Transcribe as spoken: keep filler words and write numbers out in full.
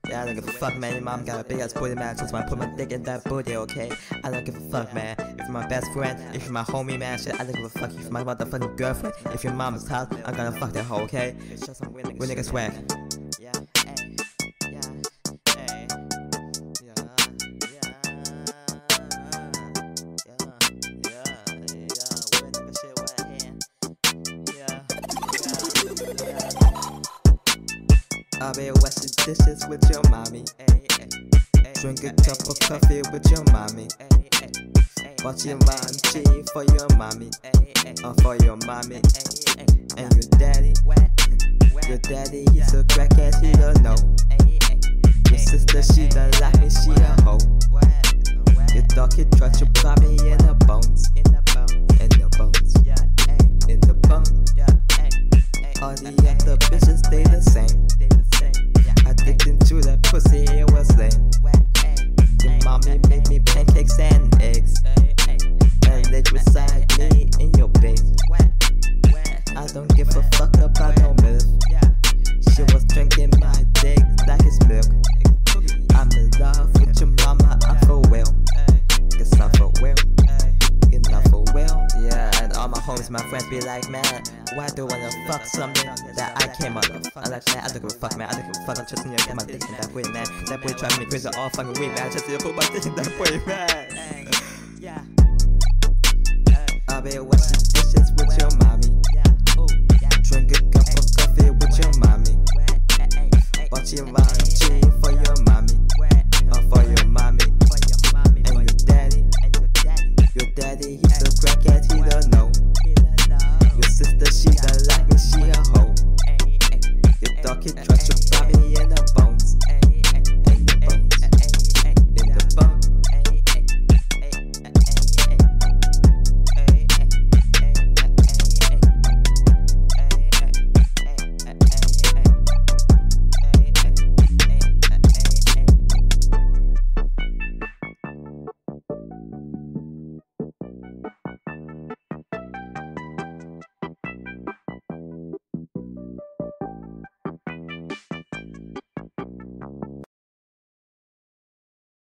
Yeah, I don't give a fuck, man. Your mom got a big ass booty, man. Just wanna put my dick in that booty, okay? I don't give a fuck, man. If you're my best friend, if you're my homie, man, shit, I don't give a fuck. If you're my motherfucking girlfriend, if your mom is hot, I'm gonna fuck that hoe, okay? We niggas swag. Yeah, hey, yeah, hey, yeah, yeah, yeah, yeah, yeah. We niggas shit wet here. Yeah, yeah, yeah. I'll be washing dishes with your mommy. Drink a cup of coffee with your mommy. Watching T V for your mommy. Or for your mommy. And your daddy. Your daddy is a crackhead, he don't know. Your sister, she don't like me, she a hoe. Your dog, he tried to pop me in the bones. In the bones. In the bones. All the other bitches, they the same. Addicted to that pussy, it was lame. Your mommy made me pancakes and eggs, and they beside me in your bed. I don't give a fuck about no milk. She was drinking my dick like it's milk. I'm in love with your mama, I'm for real. Cause I'm for real. You're not for real. Yeah, and all my homies, my friends be like, man, why do I wanna fuck something that I came out of? I'm like, man, I don't give a fuck, man. I don't give a fuck. I'm just in here, put my dick in that boy, man. That boy trying to make crazy all fucking week, man. Just here, put my dick in that boy, man. Yeah. I'll be washing dishes with your mommy. Drink a cup of coffee with your mommy. Watching T V for your mommy. Or for your mommy.